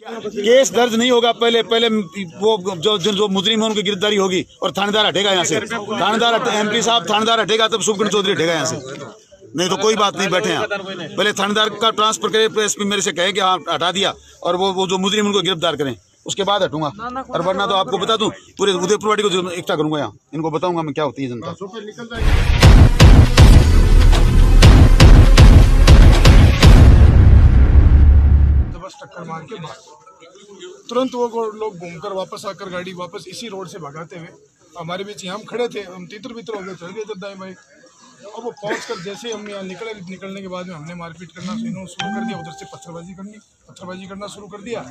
Case दर्ज नहीं होगा, पहले वो जो मुजरिम है उनकी गिरफ्तारी होगी और थानेदार हटेगा यहाँ से। थानेदार MP साहब थानेदार हटेगा तब शुभकरण चौधरी हटेगा यहाँ से, नहीं तो कोई बात नहीं। बैठे हैं पहले थानेदार का ट्रांसफर करे, SP मेरे से कहे कि हाँ हटा दिया और वो जो मुजरिम उनको गिरफ्तार करें, उसके बाद हटूंगा। और वरना तो आपको बता दूं पूरे उदयपुर वाड़ी को इकट्ठा करूंगा यहाँ, इनको बताऊंगा मैं क्या होती है जनता। टक्कर मार के तुरंत वो लोग घूमकर वापस आकर गाड़ी वापस इसी रोड से भगाते हुए हमारे बीच हम खड़े थे, हम तितर बितर हो गए, चल गए थे दाएं बाएं। और वो पहुंचकर जैसे हम यहाँ निकलने के बाद में हमने मारपीट करना शुरू कर दिया, उधर से पत्थरबाजी करना शुरू कर दिया।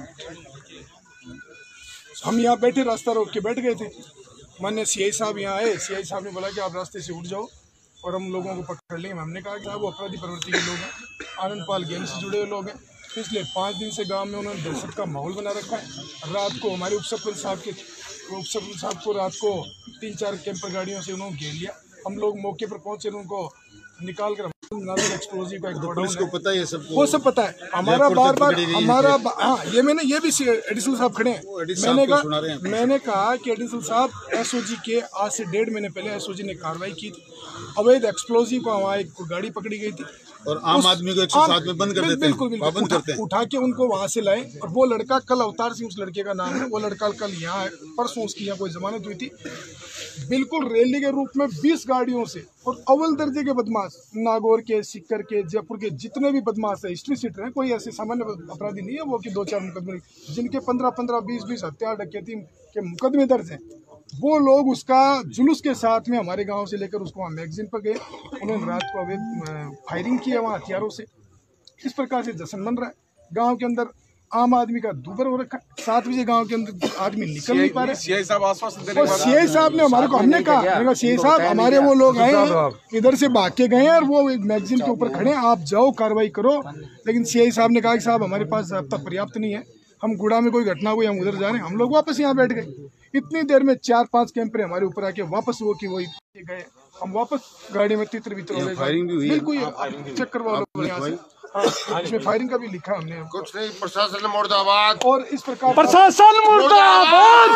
हम यहाँ बैठे रास्ता रोक के बैठ गए थे। मान्य CI साहब यहाँ आए, CI साहब ने बोला कि आप रास्ते से उठ जाओ और हम लोगों को पकड़ लेंगे। हमने कहा कि वो अपराधी प्रवृत्ति के लोग हैं, आनंद पाल गैंग से जुड़े हुए लोग हैं। पिछले 5 दिन से गांव में उन्होंने दहशत का माहौल बना रखा है। रात को हमारे उपसरपंच साहब को रात को 3-4 कैंपर गाड़ियों से उन्होंने घेर लिया। हम लोग मौके पर पहुंचे, उनको निकाल कर एक्सप्लोजिव का एक गोडाउन है, पता है सब, वो सब पता है। हमारा बार हमारा हाँ ये भी एडिशनल साहब खड़े हैं। मैंने कहा कि एडिशनल साहब SOG के आज से 1.5 महीने पहले SOG ने कार्रवाई की थी, अवैध एक्सप्लोजिव का वहाँ एक गाड़ी पकड़ी गई थी और आम आदमी को 107 में बंद कर देते हैं, बिल्कुल करते हैं। उठा के उनको वहां से लाए और वो लड़का कल अवतार सिंह उस लड़के का नाम है, वो लड़का कल यहाँ है, परसों उसकी यहाँ कोई जमानत हुई थी। बिल्कुल रैली के रूप में 20 गाड़ियों से और अव्वल दर्जे के बदमाश नागौर के, सीकर के, जयपुर के जितने भी बदमाश है, हिस्ट्री सीटर हैं, कोई ऐसे सामान्य अपराधी नहीं है वो कि 2-4 मुकदमे, जिनके 15-15, 20-20 हत्या डकैती के मुकदमे दर्ज हैं, वो लोग उसका जुलूस के साथ में हमारे गांव से लेकर उसको वहाँ मैगजीन पर गए। उन्होंने रात को अवैध फायरिंग किया वहाँ हथियारों से। इस प्रकार से जश्न बन रहा है गांव के अंदर। आम आदमी का दूबर हो रखा है। 7 बजे गांव के अंदर आदमी निकल नहीं पा रहे। CI साहब आसपास और CI साहब ने हमारे को, हमने कहा CI साहब हमारे वो लोग आए इधर से भाग के गए और वो मैगजीन के ऊपर खड़े, आप जाओ कार्रवाई करो। लेकिन CI साहब ने कहा कि साहब हमारे पास ज़ाब्ता पर्याप्त नहीं है, हम गुड़ा में कोई घटना हुई हम उधर जा रहे हैं। हम लोग वापस यहाँ बैठ गए। इतनी देर में 4-5 कैंपरे हमारे ऊपर आके वापस वो की वही गए। हम वापस गाड़ी में तितर बितर हो गए। बिल्कुल चेक करवा लो यहाँ से। हाँ, इसमें फायरिंग का भी लिखा है हमने। कुछ नहीं, प्रशासन मुर्दाबाद। और इस प्रकार प्रशासन मुर्दाबाद।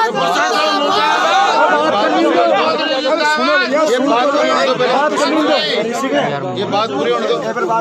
ये बात पूरी होने दो।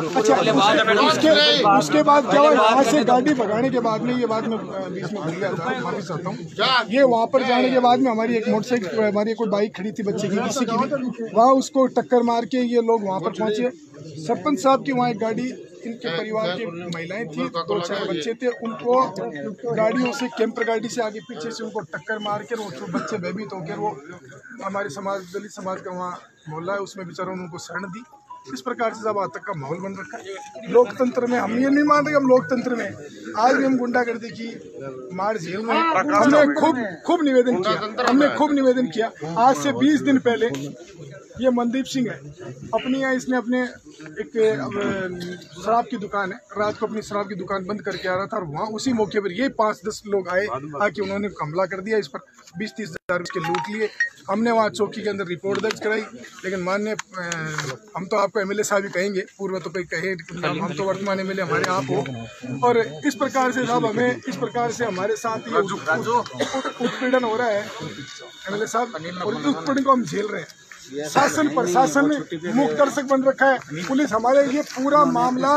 उसके बाद क्या हुआ, यहाँ से गाड़ी भगाने के बाद में, ये बात मैं बीच में भूल गया था, माफी चाहता हूँ। ये वहाँ पर जाने के बाद में हमारी एक मोटरसाइकिल, हमारी कोई बाइक खड़ी थी बच्चे की, किसी की भी, वहाँ उसको टक्कर मार के ये लोग वहाँ पर पहुँचे। सरपंच साहब की वहाँ एक गाड़ी, इनके परिवार की महिलाएं थी, 2-4 बच्चे थे, उनको गाड़ियों से, कैंपर गाड़ी से आगे पीछे से उनको टक्कर मार के वो बच्चे भयभीत होकर वो हमारे समाज, दलित समाज का वहाँ मोहल्ला है उसमें बेचारों ने उनको शरण दी। इस प्रकार से सब आतंक का माहौल बन रखा है लोकतंत्र में। हम ये नहीं मान रहे हम लोकतंत्र में, आज भी हम गुंडागर्दी की मार झेल रहे हैं। हमने खूब निवेदन किया। आज से 20 दिन पहले ये मनदीप सिंह है, अपनी यहाँ इसने अपने एक शराब की दुकान है, रात को अपनी शराब की दुकान बंद करके आ रहा था और वहाँ उसी मौके पर ये 5-10 लोग आए आके उन्होंने हमला कर दिया। इस पर 20-30 हज़ार के लूट लिए। हमने वहाँ चौकी के अंदर रिपोर्ट दर्ज कराई, लेकिन माननीय हम तो आपको MLA साहब ही कहेंगे, पूर्व तो पे कहे, हम तो वर्तमान MLA हमारे आप हो। और इस प्रकार से साहब हमें, इस प्रकार से हमारे साथ ये उत्पीड़न हो रहा है MLA साहब, और इस उत्पीड़न को हम झेल रहे हैं। शासन प्रशासन ने मुख्य दर्शक बन रखा है। पुलिस हमारे ये पूरा मामला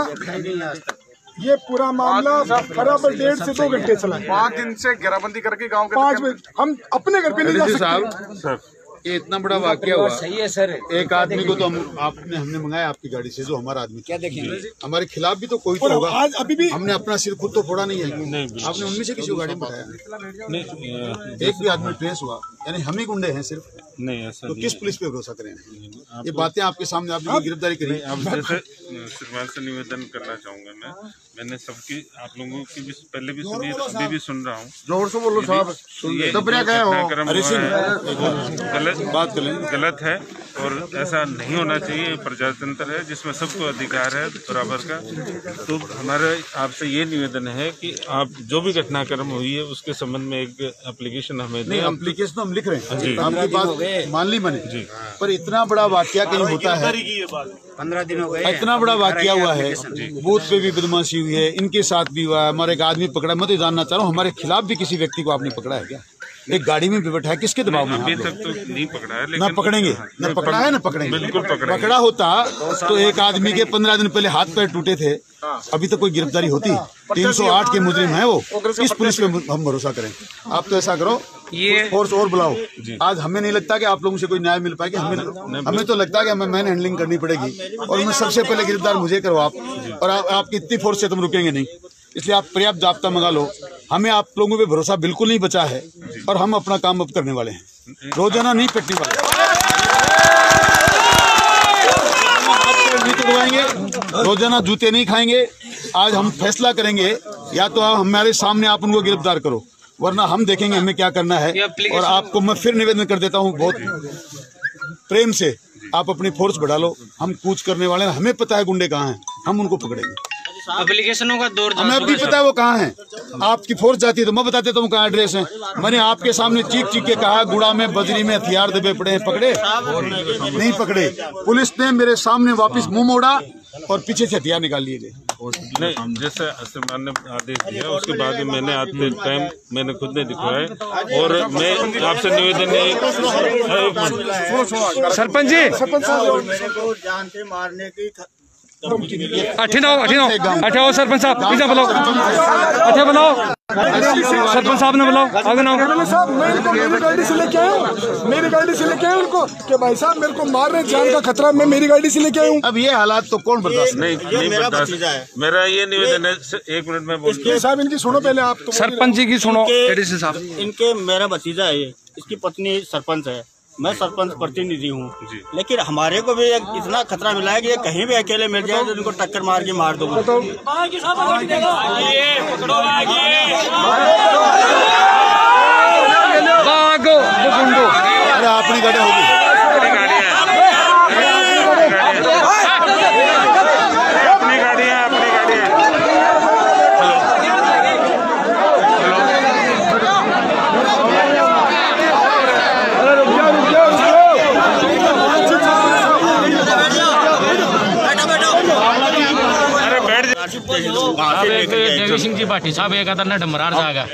बराबर 1.5 से 2 घंटे चला। 5 दिन से घेराबंदी करके गांव के 5 बजे हम अपने घर पे नहीं जा सकते। ये इतना बड़ा वाकया हुआ। सही है सर। एक आदमी को तो हमने मंगाया आपकी गाड़ी से, जो हमारा आदमी क्या देखेंगे, हमारे खिलाफ भी तो कोई तो होगा। आज अभी भी हमने अपना सिर खुद तो फोड़ा नहीं है। आपने उनमें से किसी को गाड़ी में बैठाया? एक भी आदमी ट्रेस हुआ, यानी हम ही गुंडे हैं सिर्फ? नहीं ऐसा तो किस पुलिस पे भरोसा करें? ये बातें आपके सामने, आपने गिरफ्तारी करी। अब जैसे सरकार से निवेदन करना चाहूंगा मैंने सबकी, आप लोगों की भी पहले भी सुनी, अभी भी सुन रहा हूँ। जोर से बोलो साहब, गलत है और ऐसा नहीं होना चाहिए। प्रजातंत्र है जिसमें सबको अधिकार है बराबर का। तो हमारा आपसे ये निवेदन है कि आप जो भी घटनाक्रम हुई है उसके संबंध में एक एप्लीकेशन हमें दें। एप्लीकेशन हम लिख रहे हैं, आपकी बात मान ली मैंने जी, पर इतना बड़ा वाकया कहीं होता है, 15 दिन हो गए, इतना बड़ा वाकया हुआ है, बूथ पे भी बदमाशी हुई है, इनके साथ भी हुआ है, हमारे एक आदमी पकड़ा। मैं तो जानना चाह रहा हूँ, हमारे खिलाफ भी किसी व्यक्ति को आपने पकड़ा है क्या? एक गाड़ी में भी बैठा है, किसके दबाव में? अभी तक तो नहीं पकड़ा है, लेकिन न पकड़ेंगे, न पकड़ा है, न पकड़ेंगे। बिल्कुल पकड़ा होता तो एक आदमी के 15 दिन पहले हाथ पैर टूटे थे, अभी तक कोई गिरफ्तारी होती। 308 के मुजरिम है वो, इस पुलिस पे हम भरोसा करें। आप तो ऐसा करो, ये फोर्स और बुलाओ। आज हमें नहीं लगता कि आप लोगों से कोई न्याय मिल पाएगा, हमें तो लगता है कि हमें मैन हैंडलिंग करनी पड़ेगी और मैं सबसे पहले गिरफ्तार मुझे करो आप, और आपकी इतनी फोर्स से तुम रुकेंगे नहीं, इसलिए आप पर्याप्त जाब्ता मंगा लो। हमें आप लोगों पे भरोसा बिल्कुल नहीं बचा है और हम अपना काम अब करने वाले हैं, रोजाना नहीं पिटने वाले, नहीं तोड़वाएंगे, रोजाना जूते नहीं खाएंगे। आज हम फैसला करेंगे, या तो आप हमारे सामने आप उनको गिरफ्तार करो, वरना हम देखेंगे हमें क्या करना है। और आपको मैं फिर निवेदन कर देता हूँ बहुत प्रेम से, आप अपनी फोर्स बढ़ा लो। हम कूच करने वाले हैं, हमें पता है गुंडे कहाँ हैं, हम उनको पकड़ेंगे। एप्लीकेशनों का दौर हमें अब भी पता है वो कहाँ है। आपकी फोर्स जाती है तो मैं बता देता हूँ कहाँ एड्रेस है। मैंने आपके सामने चीख के कहा, गुड़ा में बजरी में हथियार दबे पड़े हैं, पकड़े नहीं पकड़े। पुलिस ने मेरे सामने वापस मुंह मोड़ा और पीछे से हथियार निकाल लिए गए। नहीं, जैसे आसमान ने आदेश दिया उसके बाद ही मैंने आज के टाइम मैंने खुद ने दिखवाया। और मैं आपसे निवेदन है, सरपंच जी, जान से मारने की अठाओ सरपंच साहब, पीछे बुलाओ, अच्छा बुलाओ, सरपंच साहब ने बुलाओ, आगे ना। साहब मैं इनको मेरी गाड़ी से लेके आया उनको कि भाई साहब मेरे को मार रहे, जान का खतरा, मैं मेरी गाड़ी से लेके आया हूँ। अब ये हालात तो कौन बर्दाश्त नहीं बर्दाश्त। मेरा ये निवेदन है, 1 मिनट में बोलते साहब इनकी सुनो पहले आप तो। सरपंच जी की सुनो एडीसी साहब। इनके मेरा भतीजा है, इसकी पत्नी सरपंच है, मैं सरपंच प्रतिनिधि हूँ, लेकिन हमारे को भी एक इतना खतरा मिला है कि ये कहीं भी अकेले मिल जाए तो इनको टक्कर मार के मार दो। अरे अपनी गाड़ी होगी, अपनी गाड़ी है। देवी सिंह जी भाटी साहब एक अदर डमरार जाएगा,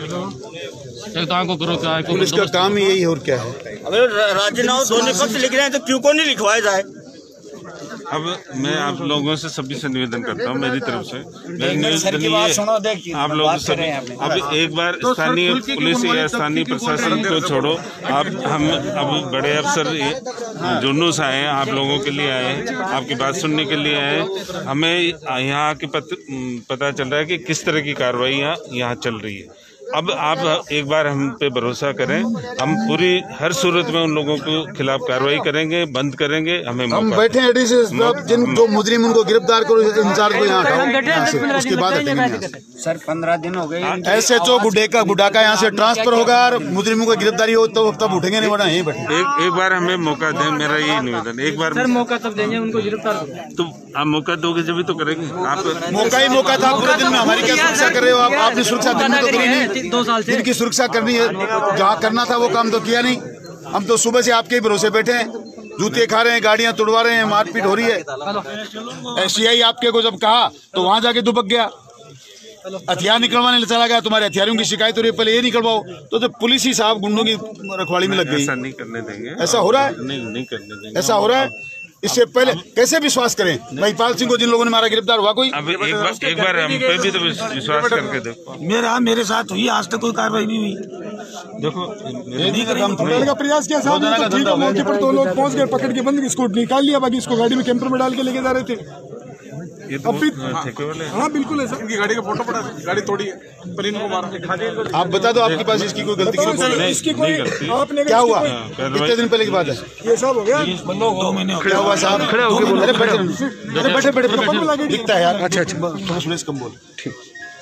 पुलिस का काम ही यही और क्या है। राजीनामा दोनों पक्ष लिख रहे हैं तो क्यों को नहीं लिखवाया जाए। अब मैं आप लोगों से सभी से निवेदन करता हूँ, मेरी तरफ से निवेदन आप लोग सभी, अब एक बार स्थानीय पुलिस या स्थानीय प्रशासन को छोड़ो, आप हम अब बड़े अफसर जुलूस आए हैं, आप लोगों के लिए आए हैं, आपकी बात सुनने के लिए आए हैं। हमें यहाँ के पता चल रहा है कि किस तरह की कार्रवाई यहाँ चल रही है। अब आप एक बार हम पे भरोसा करें, हम पूरी हर सूरत में उन लोगों के खिलाफ कार्रवाई करेंगे, बंद करेंगे। हम बैठे हैं एडीसी साहब, जिन जो मुजरिम उनको गिरफ्तार करो, इंचार्ज को यहाँ हटाओ, उसके बाद हटेंगे। सर 15 दिन हो गए, SHO गुड्डा का यहाँ से ट्रांसफर होगा और मुजरिमों की गिरफ्तारी हो तो तब उठेंगे, नहीं बना यहीं बैठे। एक बार हमें मौका दें, मेरा यही निवेदन। एक बार मौका तब देंगे उनको गिरफ्तार, तो आप मौका दोगे जब भी तो करेंगे। आप मौका ही मौका था, पूरे दिन में हमारी क्या सुरक्षा कर रहे हो आप? आपने सुरक्षा करनी तो करी नहीं, 2 साल से जिनकी सुरक्षा करनी है, जहाँ करना था वो काम तो किया नहीं। हम तो सुबह से आपके ही भरोसे बैठे हैं, जूते खा रहे हैं, गाड़ियां तुड़वा रहे हैं, मारपीट हो रही है। SCI आपके को जब कहा तो वहां जाके दुबक गया, हथियार निकलवाने चला गया, तुम्हारे हथियारों की शिकायत हो रही है, पहले ये निकलवाओ। तो पुलिस ही साहब गुंडों की रखवाली में लग गई। ऐसा नहीं करने देंगे। ऐसा हो रहा है? नहीं करने देंगे। ऐसा हो रहा है। इससे पहले कैसे विश्वास करें? महिपाल सिंह को जिन लोगों ने मारा, गिरफ्तार हुआ कोई? अब एक बार हम पे भी तो विश्वास करके देखो। मेरे साथ हुई, आज तक कोई कार्रवाई नहीं हुई। देखो का प्रयास किया साहब, ठीक है, मौके पर 2 लोग पहुंच गए, पकड़ के बंद, इसको निकाल लिया, बाकी इसको गाड़ी में कैंपर में डाल के लेके जा रहे थे। ये तो ठेके वाले। हाँ बिल्कुल है सर, इनकी गाड़ी का फोटो पड़ा, गाड़ी तोड़ी है पर इनको मारा। आप बता दो, आपके पास इसकी कोई गलती इसकी कोई आपने क्या हुआ? कितने दिन पहले की बात है ये सब हो गया? 2 महीने क्या हुआ साहब? अरे बैठे दिखता है यार। अच्छा सुरेश कम बोल। ठीक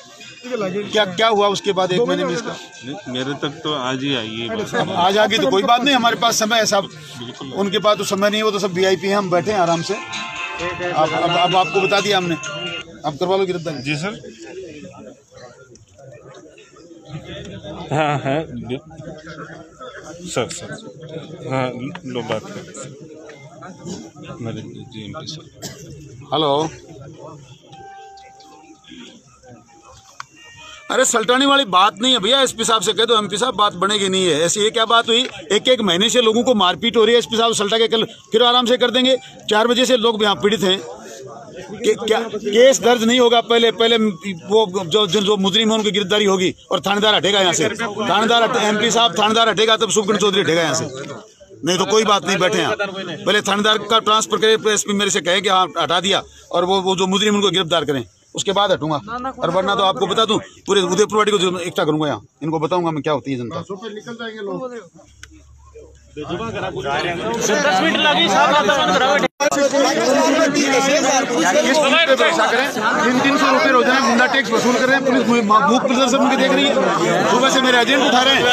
क्या क्या हुआ उसके बाद 1 महीने में इसका? मेरे तक तो आज ही आई है। अब आज आगे तो कोई बात नहीं, हमारे पास समय है साहब, उनके पास तो समय नहीं है, वो तो सब VIP हैं, हम बैठे हैं आराम से। अब आपको बता दिया हमने, आप करवा लो गिरफ्तारी। जी सर। हाँ है सर हाँ लो बात कर Narendra ji MP sir. Hello, अरे सल्टाने वाली बात नहीं है भैया, SP साहब से कह दो, MP साहब बात बनेगी नहीं है ऐसी। ये क्या बात हुई? एक महीने से लोगों को मारपीट हो रही है, SP साहब सल्टा के कल फिर आराम से कर देंगे। 4 बजे से लोग यहाँ पीड़ित हैं। क्या केस दर्ज नहीं होगा? पहले वो जो मुजरिम है उनकी गिरफ्तारी होगी और थानेदार हटेगा यहाँ से। थानेदार MP साहब थानेदार हटेगा तब शुभकरण चौधरी हटेगा यहाँ से, नहीं तो कोई बात नहीं, बैठे हैं। पहले थानेदार का ट्रांसफर करे, SP मेरे से कहे कि हाँ हटा दिया, और वो जो मुजरिम उनको गिरफ्तार करें, उसके बाद हटूंगा। और वरना तो आपको बता दूं, पूरे उदयपुर वाड़ी को इकट्ठा करूंगा यहाँ, इनको बताऊंगा मैं क्या होती है जनता। 10 मिनट लगी साहब, पैसा करें, 300 रुपये रोजाना गुंडा टैक्स वसूल कर रहे हैं, पुलिस भूख प्रदर्शन उनके देख रही है, सुबह से मेरे एजेंट उठा रहे हैं।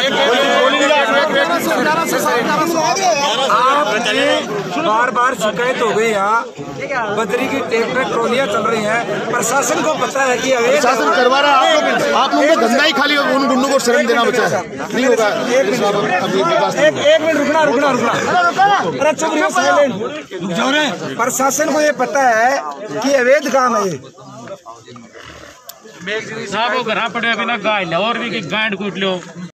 बार बार शिकायत हो गई, यहाँ बदरी की ट्रैक्टर ट्रॉलियां चल रही हैं, प्रशासन को पता है कि प्रशासन करवा रहा है। आप लोगों को धंधा ही खाली उन गुंडों को शरण देना बचा है, नहीं होगा। एक मिनट रुकना, अरे चुप रहो, साइलेंट रुक जाओ रे। प्रशासन को ये पता है कि अवैध काम है ये साहब, वो घर पड़े बिना गाय और भी गांड कूट लो।